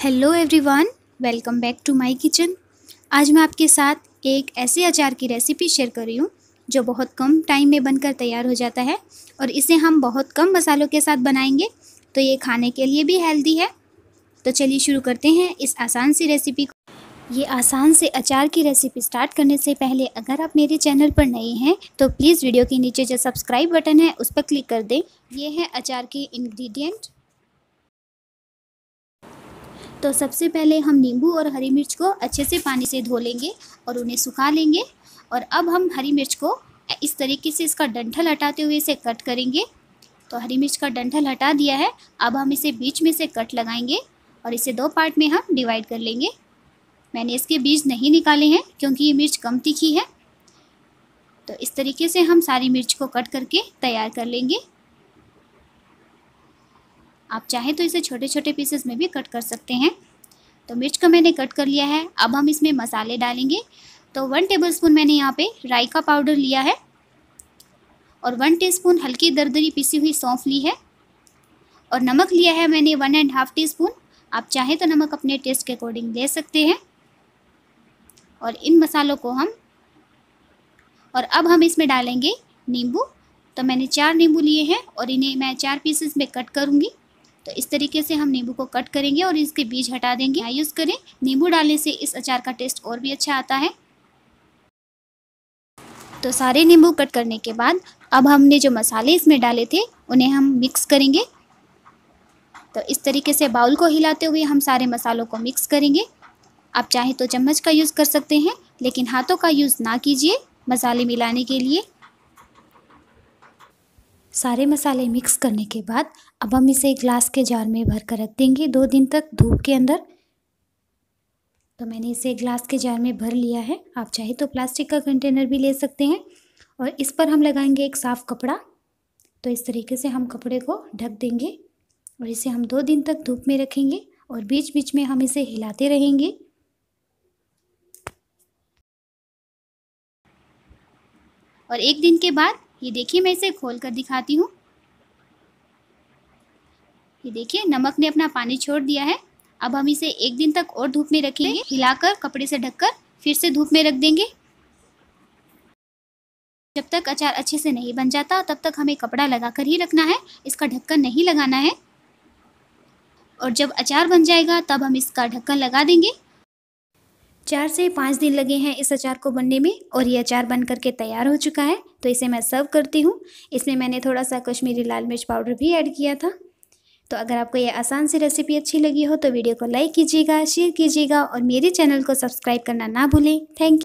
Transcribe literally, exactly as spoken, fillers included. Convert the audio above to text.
Hello everyone, welcome back to my kitchen. आज मैं आपके साथ एक ऐसे अचार की रेसिपी शेयर कर रही हूँ जो बहुत कम टाइम में बनकर तैयार हो जाता है और इसे हम बहुत कम मसालों के साथ बनाएंगे तो ये खाने के लिए भी हेल्दी है। तो चलिए शुरू करते हैं इस आसान सी रेसिपी को। ये आसान से अचार की रेसिपी स्टार्ट करने से पहले अगर आप मेरे चैनल पर नए हैं तो प्लीज़ वीडियो के नीचे जो सब्सक्राइब बटन है उस पर क्लिक कर दें। ये है अचार के इंग्रेडिएंट। तो सबसे पहले हम नींबू और हरी मिर्च को अच्छे से पानी से धो लेंगे और उन्हें सुखा लेंगे। और अब हम हरी मिर्च को इस तरीके से इसका डंठल हटाते हुए इसे कट करेंगे। तो हरी मिर्च का डंठल हटा दिया है, अब हम इसे बीच में से कट लगाएंगे और इसे दो पार्ट में हम डिवाइड कर लेंगे। मैंने इसके बीज नहीं निकाले हैं क्योंकि ये मिर्च कम तीखी है। तो इस तरीके से हम सारी मिर्च को कट करके तैयार कर लेंगे। आप चाहें तो इसे छोटे छोटे पीसेस में भी कट कर सकते हैं। तो मिर्च को मैंने कट कर लिया है। अब हम इसमें मसाले डालेंगे। तो वन टेबलस्पून मैंने यहाँ पे राई का पाउडर लिया है और वन टीस्पून हल्की दरदरी पिसी हुई सौंफ ली है और नमक लिया है मैंने one and half teaspoon. आप चाहें तो नमक अपने टेस्ट के अकॉर्डिंग ले सकते हैं। और इन मसालों को हम और अब हम इसमें डालेंगे नींबू। तो मैंने चार नींबू लिए हैं और इन्हें मैं चार पीसेस में कट करूँगी। तो इस तरीके से हम नींबू को कट करेंगे और इसके बीज हटा देंगे। यूज़ करें, नींबू डालने से इस अचार का टेस्ट और भी अच्छा आता है। तो सारे नींबू कट करने के बाद अब हमने जो मसाले इसमें डाले थे उन्हें हम मिक्स करेंगे। तो इस तरीके से बाउल को हिलाते हुए हम सारे मसालों को मिक्स करेंगे। आप चाहे तो चम्मच का यूज़ कर सकते हैं लेकिन हाथों का यूज़ ना कीजिए मसाले मिलाने के लिए। सारे मसाले मिक्स करने के बाद अब हम इसे ग्लास के जार में भर कर रख देंगे दो दिन तक धूप के अंदर। तो मैंने इसे ग्लास के जार में भर लिया है। आप चाहे तो प्लास्टिक का कंटेनर भी ले सकते हैं और इस पर हम लगाएंगे एक साफ़ कपड़ा। तो इस तरीके से हम कपड़े को ढक देंगे और इसे हम दो दिन तक धूप में रखेंगे और बीच बीच में हम इसे हिलाते रहेंगे। और एक दिन के बाद ये देखिए, मैं इसे खोल कर दिखाती हूँ। ये देखिए, नमक ने अपना पानी छोड़ दिया है। अब हम इसे एक दिन तक और धूप में रखेंगे, हिलाकर कपड़े से ढककर फिर से धूप में रख देंगे। जब तक अचार अच्छे से नहीं बन जाता तब तक हमें कपड़ा लगाकर ही रखना है, इसका ढक्कन नहीं लगाना है। और जब अचार बन जाएगा तब हम इसका ढक्कन लगा देंगे। चार से पाँच दिन लगे हैं इस अचार को बनने में और ये अचार बन करके तैयार हो चुका है। तो इसे मैं सर्व करती हूँ। इसमें मैंने थोड़ा सा कश्मीरी लाल मिर्च पाउडर भी ऐड किया था। तो अगर आपको ये आसान सी रेसिपी अच्छी लगी हो तो वीडियो को लाइक कीजिएगा, शेयर कीजिएगा और मेरे चैनल को सब्सक्राइब करना ना भूलें। Thank you.